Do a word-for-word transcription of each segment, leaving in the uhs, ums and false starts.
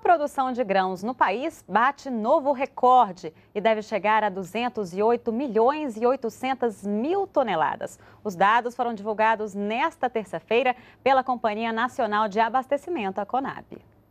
produção de grãos no país bate novo recorde e deve chegar a duzentos e oito milhões e oitocentas mil toneladas. Os dados foram divulgados nesta terça-feira pela Companhia Nacional de Abastecimento, a Conab.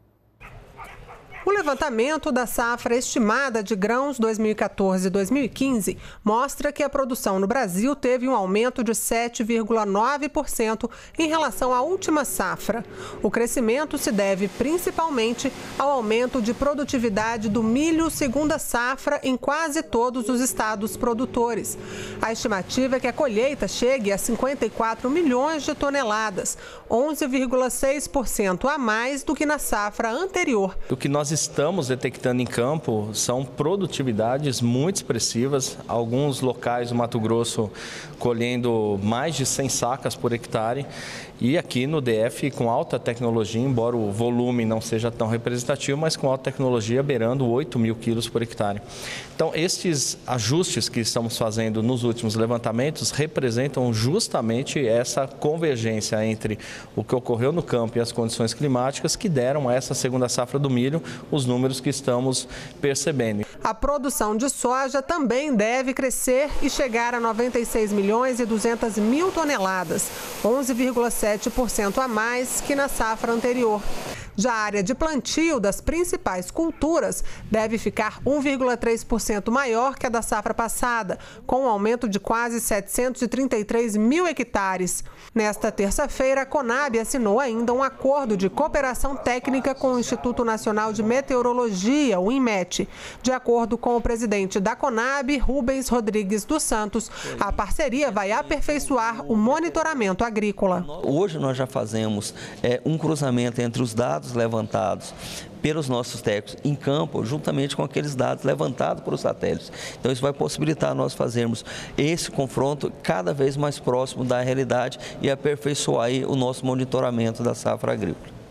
O levantamento da safra estimada de grãos dois mil e quatorze e dois mil e quinze mostra que a produção no Brasil teve um aumento de sete vírgula nove por cento em relação à última safra. O crescimento se deve principalmente ao aumento de produtividade do milho segunda safra em quase todos os estados produtores. A estimativa é que a colheita chegue a cinquenta e quatro milhões de toneladas, onze vírgula seis por cento a mais do que na safra anterior. O que nós estamos detectando em campo são produtividades muito expressivas. Alguns locais do Mato Grosso colhendo mais de cem sacas por hectare. E aqui no D F com alta tecnologia, embora o volume não seja tão representativo, mas com alta tecnologia beirando oito mil quilos por hectare. Então, estes ajustes que estamos fazendo nos últimos levantamentos representam justamente essa convergência entre o que ocorreu no campo e as condições climáticas que deram a essa segunda safra do milho os números que estamos percebendo. A produção de soja também deve crescer e chegar a noventa e seis milhões e duzentas mil toneladas, onze vírgula sete por cento a mais que na safra anterior. Já a área de plantio das principais culturas deve ficar um vírgula três por cento maior que a da safra passada, com um aumento de quase setecentos e trinta e três mil hectares. Nesta terça-feira, a Conab assinou ainda um acordo de cooperação técnica com o Instituto Nacional de Meteorologia, o INMET. De acordo com o presidente da Conab, Rubens Rodrigues dos Santos, a parceria vai aperfeiçoar o monitoramento agrícola. Hoje nós já fazemos é, um cruzamento entre os dados levantados pelos nossos técnicos em campo, juntamente com aqueles dados levantados por os satélites. Então isso vai possibilitar nós fazermos esse confronto cada vez mais próximo da realidade e aperfeiçoar aí o nosso monitoramento da safra agrícola.